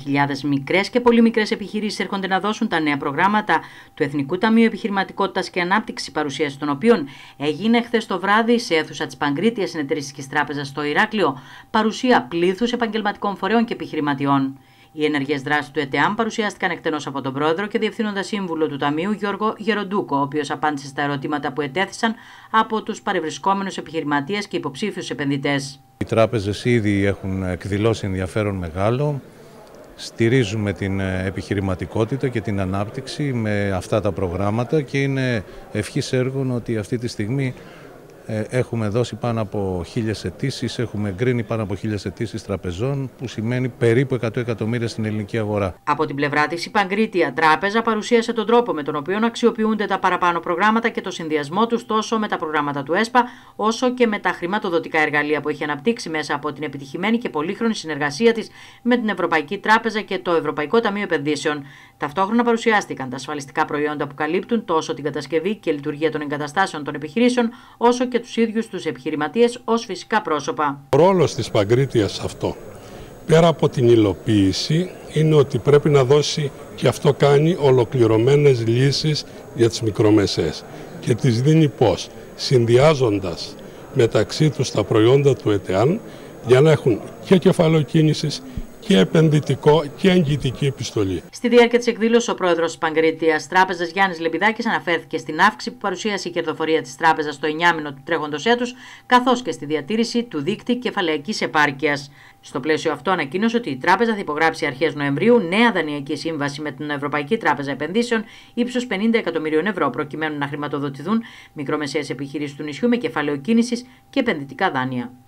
Χιλιάδες μικρές και πολύ μικρές επιχειρήσεις έρχονται να δώσουν τα νέα προγράμματα του Εθνικού Ταμείου Επιχειρηματικότητας και Ανάπτυξης, παρουσίαση των οποίων έγινε χθες το βράδυ σε αίθουσα της Παγκρίτιας Συνεταιριστικής Τράπεζας στο Ηράκλειο, παρουσία πλήθους επαγγελματικών φορέων και επιχειρηματιών. Οι ενεργές δράσεις του ΕΤΕΑΜ παρουσιάστηκαν εκτενώς από τον πρόεδρο και διευθύνοντα σύμβουλο του Ταμείου Γιώργο Γεροντούκο, ο οποίος απάντησε στα ερωτήματα που ετέθησαν από τους παρευρισκόμενους επιχειρηματίες και υποψήφιους επενδυτές. Οι τράπεζες ήδη έχουν εκδηλώσει ενδιαφέρον μεγάλο. Στηρίζουμε την επιχειρηματικότητα και την ανάπτυξη με αυτά τα προγράμματα και είναι ευχής έργων ότι αυτή τη στιγμή έχουμε δώσει πάνω από 1.000 αιτήσεις, έχουμε εγκρίνει πάνω από 1.000 αιτήσεις τραπεζών, που σημαίνει περίπου 100 εκατομμύρια στην ελληνική αγορά. Από την πλευρά της, η Παγκρίτια Τράπεζα παρουσίασε τον τρόπο με τον οποίο αξιοποιούνται τα παραπάνω προγράμματα και το συνδυασμό τους τόσο με τα προγράμματα του ΕΣΠΑ, όσο και με τα χρηματοδοτικά εργαλεία που έχει αναπτύξει μέσα από την επιτυχημένη και πολύχρονη συνεργασία της με την Ευρωπαϊκή Τράπεζα και το Ευρωπαϊκό Ταμείο Επενδύσεων. Ταυτόχρονα παρουσιάστηκαν τα ασφαλιστικά προϊόντα που καλύπτουν τόσο την κατασκευή και λειτουργία των εγκαταστάσεων των επιχειρήσεων, όσο και τους ίδιους τους επιχειρηματίες ως φυσικά πρόσωπα. Ο ρόλος της Παγκρίτιας αυτό, πέρα από την υλοποίηση, είναι ότι πρέπει να δώσει, και αυτό κάνει, ολοκληρωμένες λύσεις για τις μικρομεσαίες. Και τις δίνει πώς? Συνδυάζοντας μεταξύ τους τα προϊόντα του ΕΤΕΑΝ για να έχουν και κεφάλαιο κίνησης και επενδυτικό και εγγυητική επιστολή. Στη διάρκεια της εκδήλωσης, ο πρόεδρος της Παγκρίτιας Τράπεζας Γιάννης Λεμπιδάκης αναφέρθηκε στην αύξηση που παρουσίασε η κερδοφορία της τράπεζας στο 9μηνο του τρέχοντος έτους, καθώς και στη διατήρηση του δείκτη κεφαλαιακής επάρκειας. Στο πλαίσιο αυτό, ανακοίνωσε ότι η τράπεζα θα υπογράψει αρχές Νοεμβρίου νέα δανειακή σύμβαση με την Ευρωπαϊκή Τράπεζα Επενδύσεων ύψους 50 εκατομμυρίων ευρώ, προκειμένου να χρηματοδοτηθούν μικρομεσαίες επιχειρήσεις του νησιού με κεφάλαιο κίνησης και επενδυτικά δάνεια.